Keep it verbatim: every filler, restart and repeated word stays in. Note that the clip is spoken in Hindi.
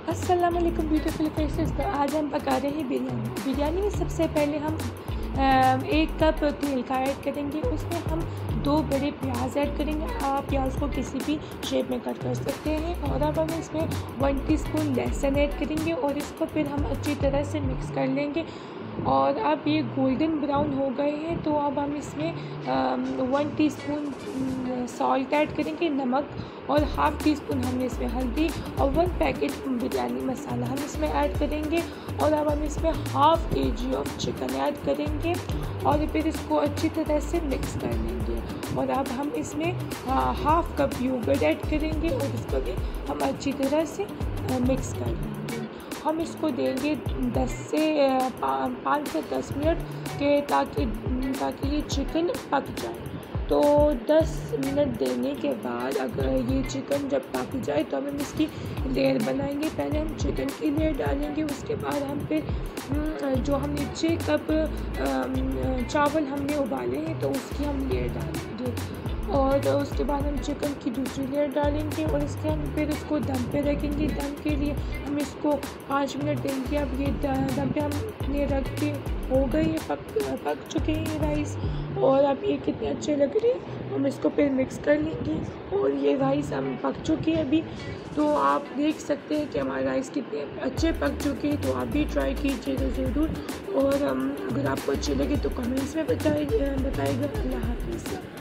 अस्सलाम वालेकुम ब्यूटीफुल फेसेस। तो आज हम पका रहे हैं बिरयानी। बिरयानी में सबसे पहले हम एक कप तेल का ऐड करेंगे, उसमें हम दो बड़े प्याज ऐड करेंगे। आप प्याज को किसी भी शेप में कट कर सकते हैं। और अब हम इसमें वन टीस्पून लहसुन ऐड करेंगे और इसको फिर हम अच्छी तरह से मिक्स कर लेंगे। और अब ये गोल्डन ब्राउन हो गए हैं, तो अब हम इसमें वन टीस्पून सॉल्ट ऐड करेंगे, नमक, और हाफ़ टी स्पून हमने इसमें हल्दी और वन पैकेट बिरयानी मसाला हम इसमें ऐड करेंगे। और अब हम इसमें हाफ़ के जी ऑफ चिकन ऐड करेंगे और फिर इसको अच्छी तरह से मिक्स कर लेंगे। और अब हम इसमें हाफ़ कप योगर्ट ऐड करेंगे और इसको भी हम अच्छी तरह से मिक्स कर लेंगे। हम इसको देंगे दस से पाँच से दस मिनट के, ताकि ताकि ये चिकन पक जाए। तो दस मिनट देने के बाद अगर ये चिकन जब पक जाए तो हम इसकी लेयर बनाएंगे। पहले हम चिकन की लेयर डालेंगे, उसके बाद हम फिर जो हम नीचे कप चावल हमने उबाले हैं तो उसकी हम लेयर डालेंगे। और उसके बाद हम चिकन की दूसरी लेयर डालेंगे और इसके हम फिर उसको दम पे रखेंगे। दम के लिए हम इसको पाँच मिनट देंगे। अब ये दम पे हमने रख के हो गई है, पक पक चुके हैं राइस। और अब ये कितने अच्छे लग रहे हैं। हम इसको फिर मिक्स कर लेंगे और ये राइस हम पक चुके हैं अभी। तो आप देख सकते हैं कि हमारे राइस कितने अच्छे पक चुके हैं। तो आप भी ट्राई कीजिएगा ज़रूर। और अगर आपको अच्छे लगे तो कमेंट्स में बताइए बताइएगा। अल्लाह हाफ़िज़।